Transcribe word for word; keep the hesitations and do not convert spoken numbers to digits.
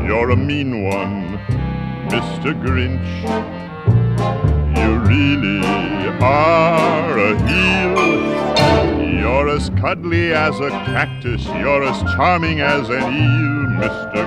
You're a mean one, Mister Grinch. You really are a heel. You're as cuddly as a cactus. You're as charming as an eel, Mister